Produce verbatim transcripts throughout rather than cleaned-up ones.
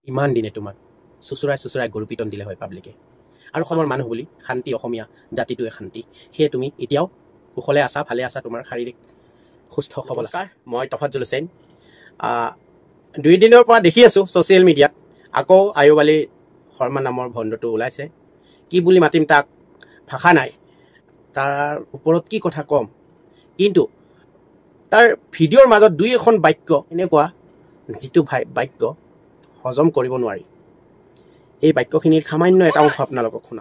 ইমান দিনে তোমাক চুচুৰাই চুচুৰাই গৰু পিটন দিলে হয় পাব্লিকে। আৰু অসমৰ মানুহ বুলি শান্তি, অসমীয়া জাতিটোৱে শান্তি, সেয়ে তুমি এতিয়াও কুশলে আছা, ভালে আছা, তোমাৰ শাৰীৰিক সুস্থ সবল আছা। মই তফাজ্জল হুছেইন। দুইদিনৰ পৰা দেখি আছোঁ ছ'চিয়েল মিডিয়াত আকৌ আয়ুব আলী শৰ্মা নামৰ ভণ্ডটো ওলাইছে। কি বুলি মাতিম তাক, ভাষা নাই, তাৰ ওপৰত কি কথা ক'ম। কিন্তু তাৰ ভিডিঅ'ৰ মাজত দুই এখন বাক্য এনেকুৱা, যিটো বাক্য হজম কৰিব নোৱাৰি। এই বাক্যখিনিৰ সামান্য এটা অংশ আপোনালোকক শুনাম।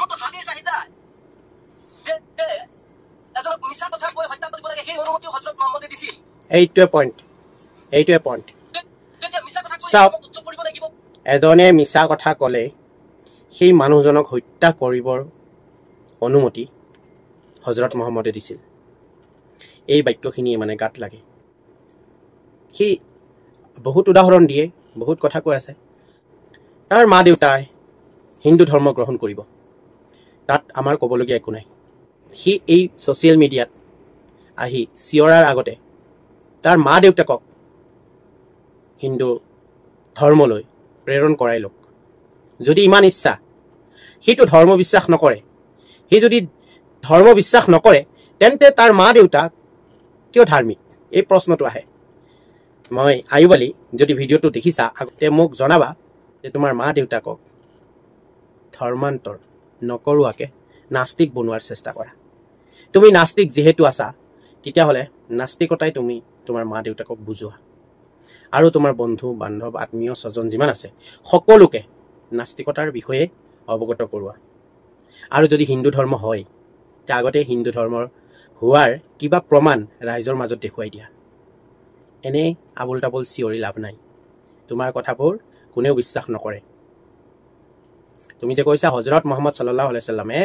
এইটোৱে পইণ্ট, এইটোৱে পইণ্ট। চাওক, এজনে মিছা কথা ক'লে সেই মানুহজনক হত্যা কৰিবৰ অনুমতি হজৰত মহম্মদে দিছিল। এই বাক্যখিনিয়ে মানে গাত লাগে। সি বহুত উদাহৰণ দিয়ে, বহুত কথা কৈ আছে। তাৰ মা দেউতাই হিন্দু ধৰ্ম গ্ৰহণ কৰিব, তাত আমাৰ ক'বলগীয়া একো নাই। সি এই ছ'চিয়েল মিডিয়াত আহি চিঞৰাৰ আগতে তাৰ মা দেউতাকক হিন্দু ধৰ্মলৈ প্ৰেৰণ কৰাই লওক। যদি ইমান ইচ্ছা, সিটো ধৰ্ম বিশ্বাস নকৰে, সি যদি ধৰ্ম বিশ্বাস নকৰে তেন্তে তাৰ মা দেউতাক কিয় ধাৰ্মিক, এই প্ৰশ্নটো আহে। মই আয়ুব আলী, যদি ভিডিঅ'টো দেখিছা আগতে মোক জনাবা যে তোমাৰ মা দেউতাকক ধৰ্মান্তৰ নকৰোৱাকৈ নাস্তিক বনোৱাৰ চেষ্টা কৰা। তুমি নাস্তিক যিহেতু আছা, তেতিয়াহ'লে নাস্তিকতাই তুমি তোমাৰ মা দেউতাকক বুজোৱা, আৰু তোমাৰ বন্ধু বান্ধৱ আত্মীয় স্বজন যিমান আছে সকলোকে নাস্তিকতাৰ বিষয়ে অৱগত কৰোৱা। আৰু যদি হিন্দু ধৰ্ম হয়, তেতিয়া আগতে হিন্দু ধৰ্মৰ হোৱাৰ কিবা প্ৰমাণ ৰাইজৰ মাজত দেখুৱাই দিয়া। এনেই আবোল তাবোল চিঞৰি লাভ নাই, তোমাৰ কথাবোৰ কোনেও বিশ্বাস নকৰে। তুমি যে কৈছা হজৰত মহম্মদ ছাল্লাল্লাহু আলাইহি ছাল্লামে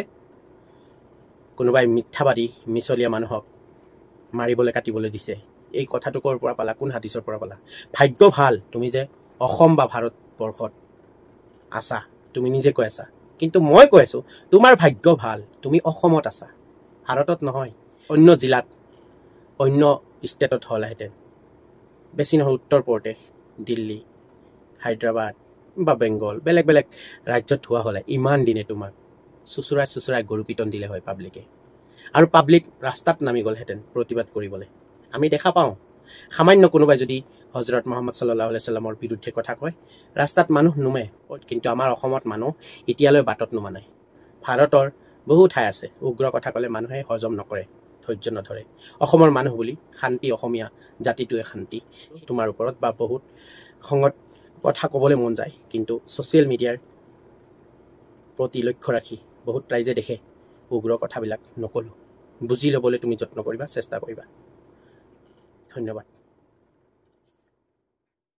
কোনোবাই মিথ্যাবাদী মিছলীয়া মানুহক মাৰিবলৈ কাটিবলৈ দিছে, এই কথাটো ক'ৰ পৰা পালা, কোন হাদিছৰ পৰা পালা? ভাগ্য ভাল তুমি যে অসম বা ভাৰতবৰ্ষত আছা, তুমি নিজে কৈ আছা। কিন্তু মই কৈ আছোঁ তোমাৰ ভাগ্য ভাল, তুমি অসমত আছা, ভাৰতত নহয়। অন্য জিলাত, অন্য ষ্টেটত হ'লেহেঁতেন, বেছি নহয় উত্তৰ প্ৰদেশ, দিল্লী, হায়দৰাবাদ বা বেংগল, বেলেগ বেলেগ ৰাজ্যত হোৱা হ'লে ইমান দিনে তোমাক চুচুৰাই চুচুৰাই গৰু পিটন দিলে হয় পাব্লিকে। আৰু পাব্লিক ৰাস্তাত নামি গ'লহেঁতেন প্ৰতিবাদ কৰিবলৈ। আমি দেখা পাওঁ, সামান্য কোনোবাই যদি হজৰত মহম্মদ ছাল্লাল্লাহু আলাইহি ছাল্লামৰ বিৰুদ্ধে কথা কয়, ৰাস্তাত মানুহ নুমে। কিন্তু আমাৰ অসমত মানুহ এতিয়ালৈ বাটত নুমা নাই। ভাৰতৰ বহু ঠাই আছে, উগ্ৰ কথা ক'লে মানুহে হজম নকৰে, ধৈৰ্য নধৰে। অসমৰ মানুহ বুলি শান্তি, অসমীয়া জাতিটোৱে শান্তি। তোমাৰ ওপৰত বা বহুত খঙত কথা ক'বলৈ মন যায়, কিন্তু ছ'চিয়েল মিডিয়াৰ প্ৰতি লক্ষ্য ৰাখি বহুত ৰাইজে দেখে উগ্ৰ কথাবিলাক নক'লোঁ। বুজি ল'বলৈ তুমি যত্ন কৰিবা, চেষ্টা কৰিবা। ধন্যবাদ।